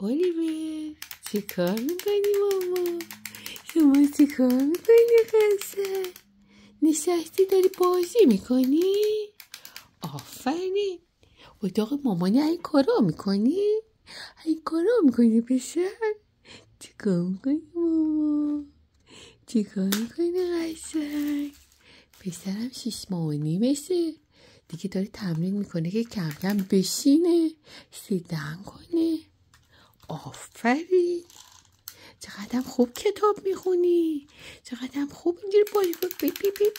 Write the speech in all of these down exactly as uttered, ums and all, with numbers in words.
اولیور چی کار میکنی ماما؟ شما چی کار میکنی خسن؟ نشستی داری بازی میکنی؟ آفرین. اتاق مامانی این کارا میکنی؟ این کارا میکنی پسر؟ چی کار میکنی ماما؟ چی کار میکنی قشنگ؟ پسرم شیش ماه و نیمشه دیگه، داره تمرین میکنه که کم کم بشینه سیدن کنه. آفرین. چقدر خوب کتاب میخونی، چقدر خوب اینجوری بازی کن. بی بی بی.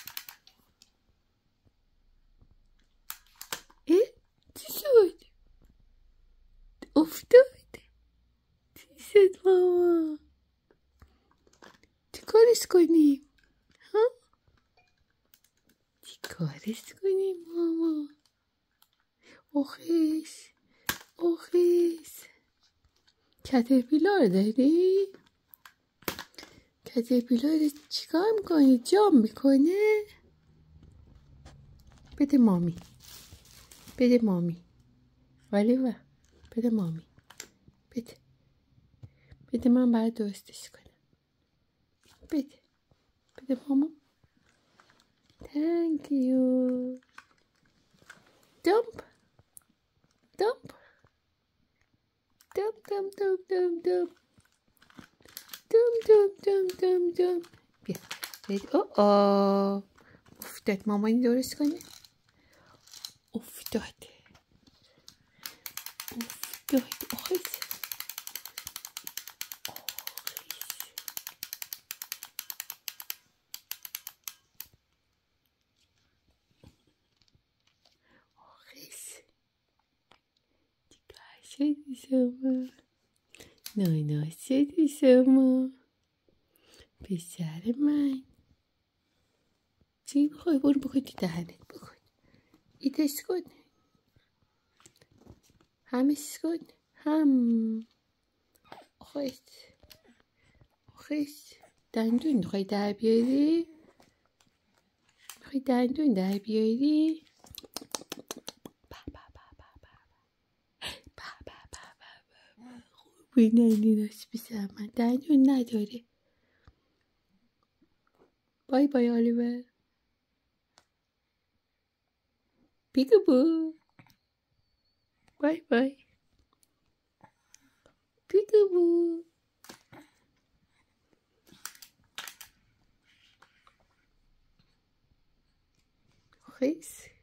اه؟ چی شد؟ افتاد؟ چی شد ماما؟ چی کارش کنیم؟ ها؟ چی کارش کنیم ماما؟ آخیش آخیش. کترپیلار داری؟ کترپیلار چیکار میکنی؟ جام میکنه؟ بده مامی، بده مامی. ولی و بده مامی، بده بده من برای درستش کنم. بده بده ماما. Thank you. Dump dump dump dump dump dump dump dump dump dump dump dump. بیا بده. او آه افتاد. مامانی درست کنه. افتاد افتاد. آخیز آخیز. چیکار شدی شما؟ نانا شدی شما؟ پسر من چی بخوای؟ برو بخوای تو دهنت بخوای. ایتش کن. همش کن. هم آخیز آخیز. دندون میخوای در بیاری؟ میخوای دندون در بیاری؟ خوبی نندیناش بیشتر من دندون نداره. بای بای آلیور. بیگو بو. بای بای بیگو بو. خیس